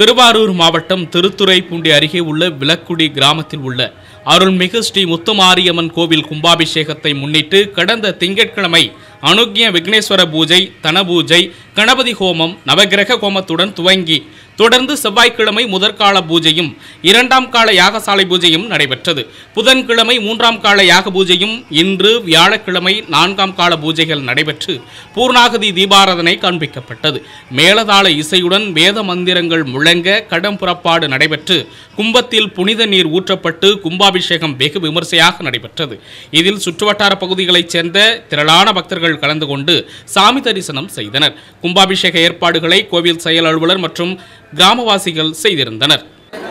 திருவாரூர் மாவட்டம் திருத்துறைப்பூண்டி அருகே உள்ள விளக்குடி கிராமத்தில் உள்ள அருள்மிகு ஸ்ரீ முத்துமாரியம்மன் கோவில் கும்பாபிஷேகத்தை முன்னிட்டு கடந்த திங்கட்கிழமை அனுக்ய விக்னேஸ்வர பூஜை, தனபூஜை, கணபதி ஹோமம், நவகிரக ஹோமத்துடன் துவங்கி தொடர்ந்து செவ்வாய்க்கிழமை முதற்கால பூஜையும், இரண்டாம் கால யாகசாலை பூஜையும் நடைபெற்றது. புதன்கிழமை மூன்றாம் கால யாக பூஜையும், இன்று வியாழக்கிழமை நான்காம் கால பூஜைகள் நடைபெற்று பூர்ணாகதி தீபாராதனை காண்பிக்கப்பட்டது. மேளதாள இசையுடன் வேத மந்திரங்கள் முழங்க கடம் புறப்பாடு நடைபெற்று கும்பத்தில் புனித நீர் ஊற்றப்பட்டு கும்பாபிஷேகம் வெகு விமர்சையாக நடைபெற்றது. இதில் சுற்றுவட்டார பகுதிகளைச் சேர்ந்த திரளான பக்தர்கள் கலந்து கொண்டு சாமி தரிசனம் செய்தனர். கும்பாபிஷேக ஏற்பாடுகளை கோவில் செயல் அலுவலர் மற்றும் கிராமவாசிகள் செய்திருந்தனர்.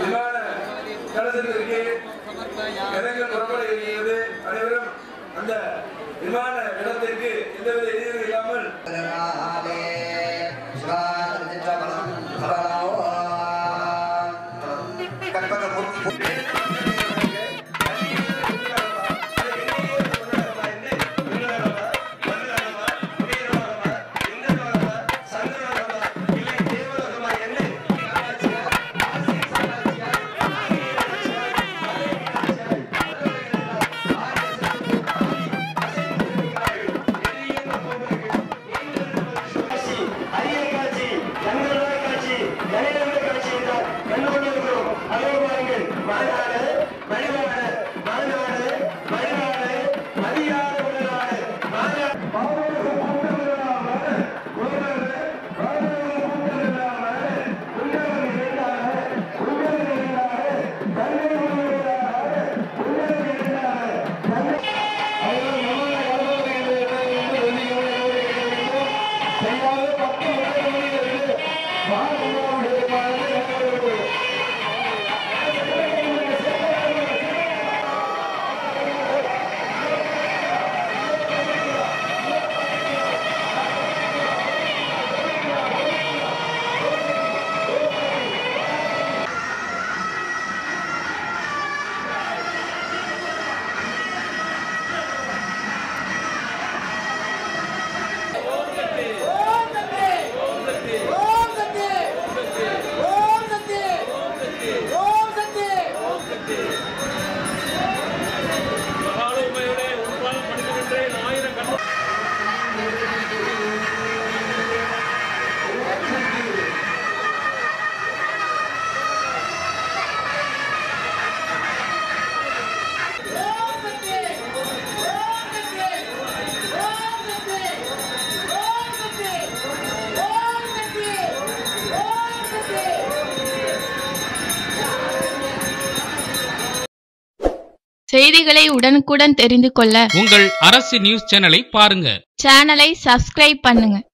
செய்திகளை உடனுக்குடன் தெரிந்து கொள்ள உங்கள் அரசு நியூஸ் சேனலை பாருங்க. சேனலை சப்ஸ்கிரைப் பண்ணுங்க.